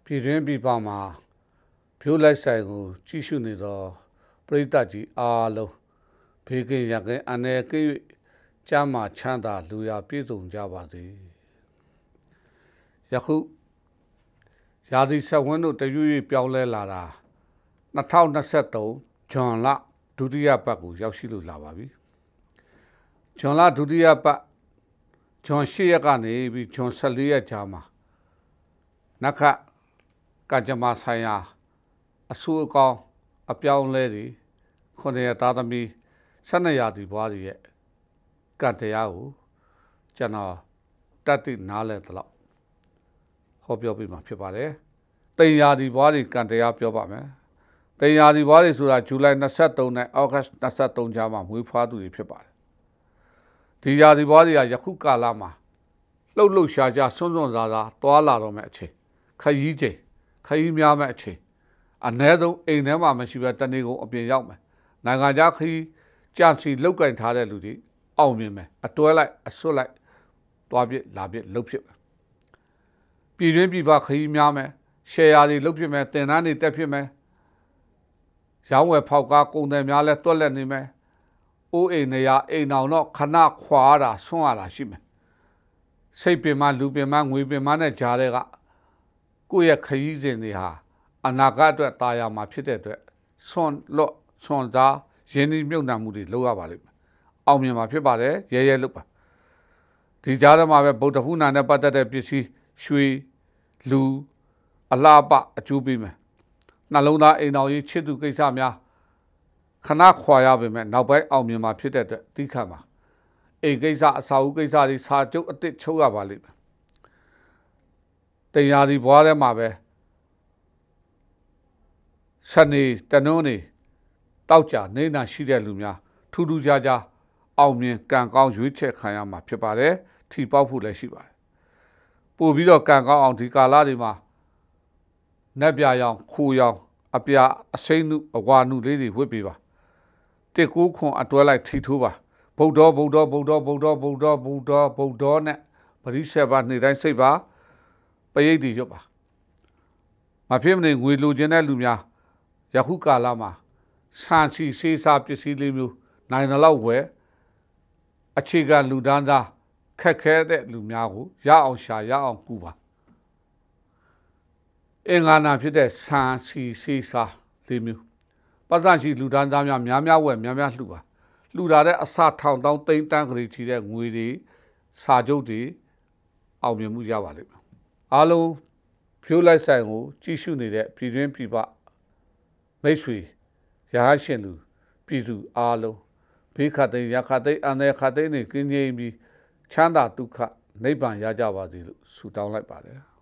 ပြည်တွင်းပြည်ပမှာဖြိုးလိုက်ဆိုင်ကိုကြီးစုနေသောပရိသတ်ကြီးအားလုံးဘေးကင်းရကင်းအနေကင်း၍ကျမ်းမာချမ်းသာလူရာပြည့်စုံကြပါစေယခုရာသီဆက်ဝန်းတို့တရွေ့ပြောင်းလဲလာတာ2023ဇွန်လဒုတိယပတ်ကိုရောက်ရှိလို့လာပါပြီဇွန်လဒုတိယပတ်ဇွန်8ရက်ကနေပြီးဇွန်14ရက်ကြာမှာနခကကြမဆိုင်ရာအဆိုးအကောင်းအပြောင်းလဲတွေခုနှစ်ရသားသမီး12ရာသီဘွားတွေရဲ့ကံတရားကိုကျွန်တော်တတ်သိနားလဲသလောက်ဟောပြောပြမှာဖြစ်ပါတယ်။တင်ရာသီဘွားတွေကံတရားပြောပါမယ်။တင်ရာသီဘွားတွေဆိုတာဇူလိုင်23နဲ့ဩဂတ်23ကြားမှာမွေးဖွားသူတွေဖြစ်ပါတယ်။ဒီရာသီဘွားတွေကယခုကာလမှာလှုပ်ရှားစွန်းစားသွားလာတော့မယ့်အချိန်ခရီးများမဲ့အချိန်အ ਨੇ ဆုံးအိမ်ထဲမှာမရှိဘဲတနေ့ကုန်အပြင်ရောက်မယ်နိုင်ငံခြားခရီးကြံစီလောက်ကင်ထားတဲ့လူတွေအောင်မြင်မယ်အတွဲလိုက်အဆွတ်လိုက်သွားပြစ်လာပြစ်လှုပ်ဖြစ်မယ်ပြည်တွင်းပြည်ပခရီးများမယ်ရှယ်ယာတွေလှုပ်ဖြစ်မယ်တင်တန်းတွေတက်ဖြစ်မယ်ရောင်းဝယ်ဖောက်ကားကုန်တယ်များလဲတွက်လက်နေမယ်အိုးအိမ်နေရအိမ်အောင်တော့ခဏခွာတာဆွန့်ရတာရှိမယ်စိတ်ပင်မလူပင်မငွေပင်မနဲ့ကြားတဲ့ကကိုယ့်ရဲ့ခရီးစဉ်တွေဟာအနာဂတ်အတွက်တာယာမှာဖြစ်တဲ့အတွက်ဆွန်သားရင်းနှီးမြုပ်နှံမှုတွေလုပ်ရပါလိမ့်မယ်အောင်မြင်မှာဖြစ်ပါတယ်ရဲလုပ်ပါဒီကြားထဲမှာပဲဗုဒ္ဓဖူးနာနဲ့ပတ်သက်တဲ့ပစ္စည်းရွှေလူအလှပအကျိုးပေးမယ်နှလုံးသားအိမ်တော်ကြီးချစ်သူကိစ္စများခဏခွာရပေမဲ့နောက်ပိုင်းအောင်မြင်မှာဖြစ်တဲ့အတွက်တိခတ်မှာအိမ်ကိစ္စအစာအုပ်ကိစ္စတွေစာချုပ်အစ်စ်ချုပ်ရပါလိမ့်မယ်တင်ရာဒီဘွားထဲမှာပဲစနေတနုံးနေတောက်ကြနေနာရှိတဲ့လူများထူးထူးခြားခြားအောင်မြင်ကံကောင်းရွေးချယ်ခံရမှာဖြစ်ပါတယ်ထီပေါက်ဖို့လည်းရှိပါတယ်ပို့ပြီးတော့ကံကောင်းအောင်ဒီကာလတွေမှာနက်ပြရောင်ခိုရောင်အပြာအစိမ့်နုအဝါနုလေးတွေဝတ်ပေးပါတစ်ကိုးခွန်အတွဲလိုက်ထီထိုးပါဗုဒ္ဓနဲ့ပရိစ္ဆေပါနေ့တိုင်းစိတ်ပါပရိတ်တွေရွတ်ပါမဖြစ်မနေငွေလိုချင်တဲ့လူများယခုကာလမှာဆန်စီစေးစားပစ္စည်းလေးမျိုးနိုင်တဲ့လောက်ဝယ်အခြေခံလူဒန်းသားခက်ခဲတဲ့လူများကိုရအောင်ရှာရအောင်ကူပါအင်္ဂါနာဖြစ်တဲ့ဆန်စီစေးစားလေးမျိုးပတ်စံရှိလူဒန်းသားများဝယ်များလှူပါလှူတာတဲ့အစထောင်တောင်းသိန်းတန်းကလေးချီတဲ့ငွေတွေစာချုပ်တွေအောင်မြင်မှုရပါလိမ့်မယ်အားလုံးဖြိုးလိုက်ဆိုင်ကိုကြီးစုနေတဲ့ပြည်တွင်းပြည်ပမိတ်ဆွေရဟရှင်လူပြည်သူအားလုံးဘေးခတ်သိမ်းရခတ်သိမ်းအနေခတ်သိမ်းနေကင်းငြိမ်းပြီးချမ်းသာဒုက္ခနိဗ္ဗာန်ရကြပါစေလို့ဆုတောင်းလိုက်ပါတယ်